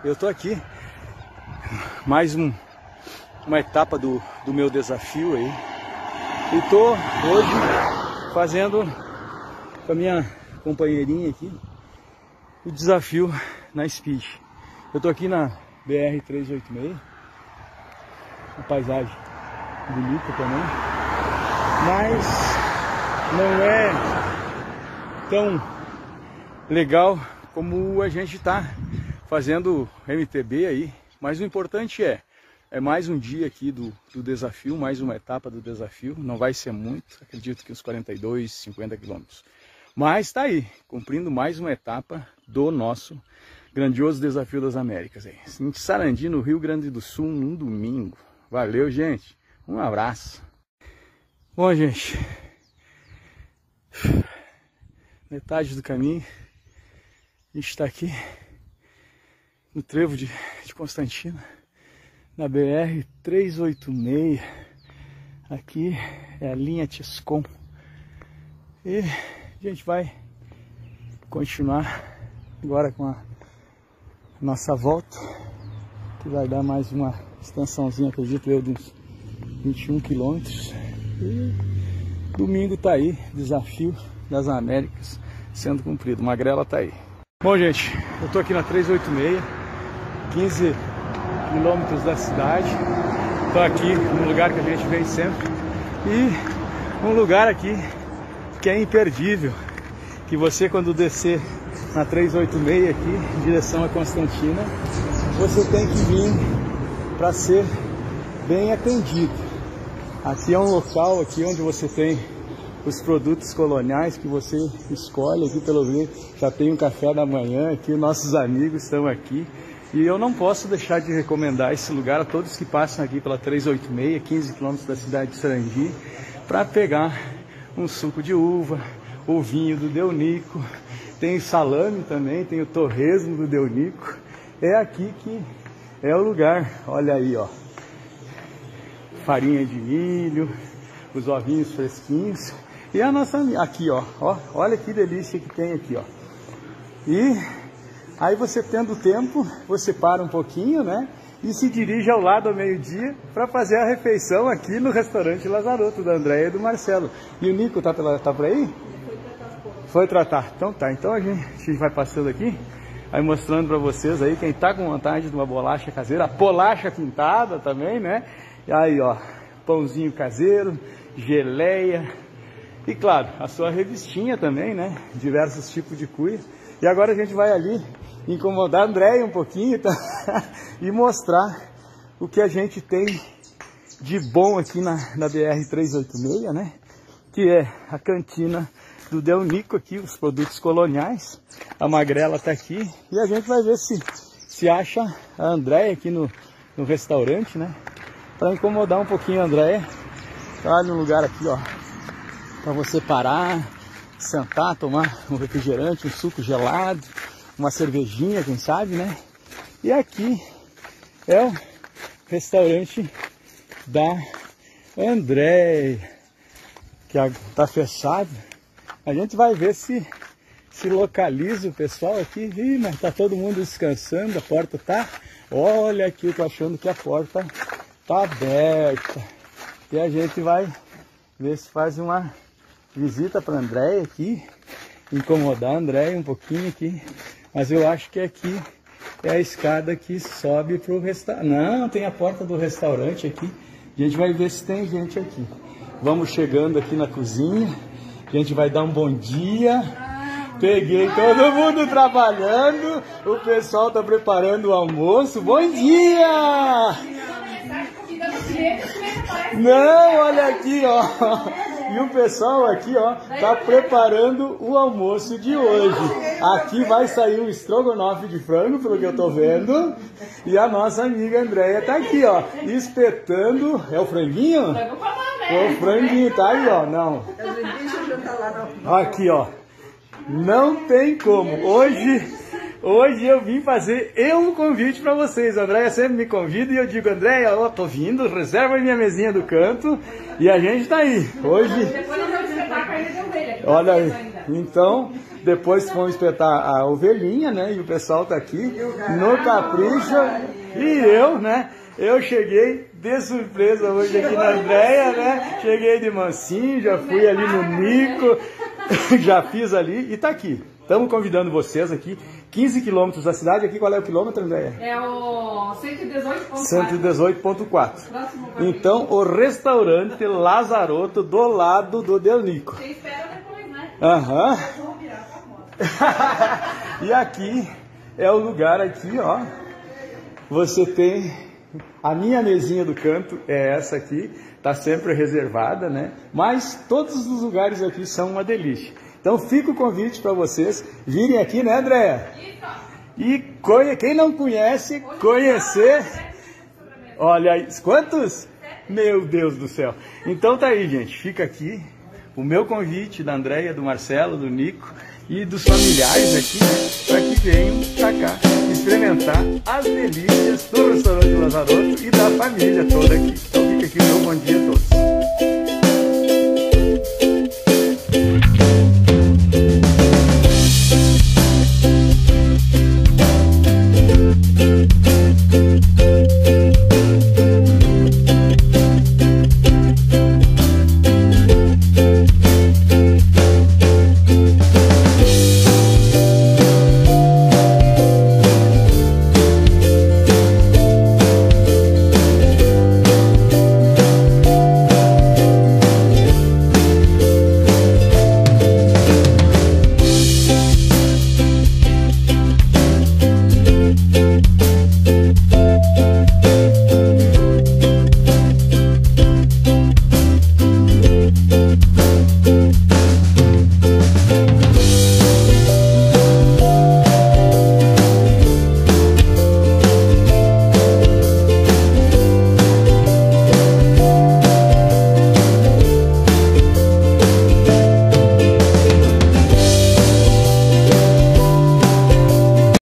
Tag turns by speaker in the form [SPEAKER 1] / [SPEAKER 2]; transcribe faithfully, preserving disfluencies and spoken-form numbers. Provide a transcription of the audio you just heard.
[SPEAKER 1] eu tô aqui, mais um, uma etapa do, do meu desafio aí. E tô hoje fazendo com a minha companheirinha aqui o desafio na Speed. Eu tô aqui na B R trezentos e oitenta e seis, uma paisagem bonita também, mas não é tão legal como a gente tá fazendo M T B aí, mas o importante é é mais um dia aqui do, do desafio, mais uma etapa do desafio. Não vai ser muito, acredito que uns quarenta e dois, cinquenta quilômetros, mas tá aí, cumprindo mais uma etapa do nosso grandioso desafio das Américas aí, em Sarandi, no Rio Grande do Sul, num domingo. Valeu, gente, um abraço. Bom, gente, metade do caminho, a gente está aqui no trevo de, de Constantina, na B R trezentos e oitenta e seis. Aqui é a linha Tiscom. E a gente vai continuar agora com a nossa volta, que vai dar mais uma extensãozinha, acredito eu, de uns vinte e um quilômetros. E domingo tá aí, desafio das Américas sendo cumprido. Magrela tá aí. Bom, gente, eu tô aqui na trezentos e oitenta e seis, quinze quilômetros da cidade. Tô aqui num lugar que a gente vem sempre, e um lugar aqui que é imperdível, que você, quando descer na trezentos e oitenta e seis aqui, em direção a Constantina, você tem que vir para ser bem atendido. Aqui é um local aqui onde você tem os produtos coloniais que você escolhe. Aqui, pelo jeito, já tem um café da manhã aqui, nossos amigos estão aqui. E eu não posso deixar de recomendar esse lugar a todos que passam aqui pela trezentos e oitenta e seis, quinze quilômetros da cidade de Sarandi, para pegar um suco de uva, o vinho do Deunico, tem salame também, tem o torresmo do Deunico. É aqui que é o lugar. Olha aí, ó, farinha de milho, os ovinhos fresquinhos. E a nossa, aqui, ó, ó, olha que delícia que tem aqui, ó. E aí, você tendo tempo, você para um pouquinho, né, e se dirige ao lado ao meio-dia para fazer a refeição aqui no restaurante Lazaroto, da Andréia e do Marcelo. E o Nico tá, pela, tá por aí? Foi tratar. Então tá, então a gente, a gente vai passando aqui, aí mostrando para vocês aí, quem tá com vontade de uma bolacha caseira, a bolacha pintada também, né? E aí, ó, pãozinho caseiro, geleia e, claro, a sua revistinha também, né? Diversos tipos de cuia. E agora a gente vai ali incomodar a Andréia um pouquinho, tá? E mostrar o que a gente tem de bom aqui na, na B R trezentos e oitenta e seis, né? Que é a cantina do Deunico aqui, os produtos coloniais. A Magrela tá aqui e a gente vai ver se, se acha a Andréia aqui no, no restaurante, né? Para incomodar um pouquinho a Andréia. Tá no lugar aqui, ó, para você parar, sentar, tomar um refrigerante, um suco gelado, uma cervejinha, quem sabe, né? E aqui é o restaurante da Andréia, que tá fechado. A gente vai ver se se localiza o pessoal aqui. Ih, mas tá todo mundo descansando, a porta tá... Olha aqui, eu tô achando que a porta tá aberta. E a gente vai ver se faz uma visita para a Andréia aqui, incomodar a Andréia um pouquinho aqui. Mas eu acho que aqui é a escada que sobe para o restaurante. Não, tem a porta do restaurante aqui. A gente vai ver se tem gente aqui. Vamos chegando aqui na cozinha. A gente vai dar um bom dia. Peguei todo mundo trabalhando. O pessoal está preparando o almoço. Bom dia! Não, olha aqui, ó. E o pessoal aqui, ó, tá preparando o almoço de hoje. Aqui vai sair um estrogonofe de frango, pelo que eu tô vendo. E a nossa amiga Andréia tá aqui, ó, espetando. É o franguinho? É o franguinho, tá aí, ó. Não. Aqui, ó. Não tem como. Hoje... Hoje eu vim fazer eu um convite para vocês. A Andréia sempre me convida e eu digo: Andréia, ó, tô vindo, reserva minha mesinha do canto e a gente tá aí. Hoje, olha aí, então Depois vamos espetar a ovelhinha, né? E o pessoal tá aqui no capricho. E eu, né? Eu cheguei de surpresa hoje aqui na Andréia, né? Cheguei de mansinho, já fui ali no Nico, já fiz ali e tá aqui. Estamos convidando vocês aqui, quinze quilômetros da cidade. Aqui qual é o quilômetro, Andréia?
[SPEAKER 2] É o cento e dezoito ponto quatro.
[SPEAKER 1] cento e dezoito ponto quatro. Então, o restaurante Lazaroto do lado do Del Nico.
[SPEAKER 2] Você espera depois, né?
[SPEAKER 1] Aham. E aqui é o lugar aqui, ó. Você tem a minha mesinha do canto, é essa aqui, tá sempre reservada, né? Mas todos os lugares aqui são uma delícia. Então fica o convite para vocês virem aqui, né, Andréia? E conhe... quem não conhece, conhecer. Olha aí, quantos? Meu Deus do céu. Então tá aí, gente. Fica aqui o meu convite da Andréia, do Marcelo, do Nico e dos familiares aqui, né, para que venham pra cá experimentar as delícias do restaurante Lazaroto e da família toda aqui. Então fica aqui o meu bom dia a todos.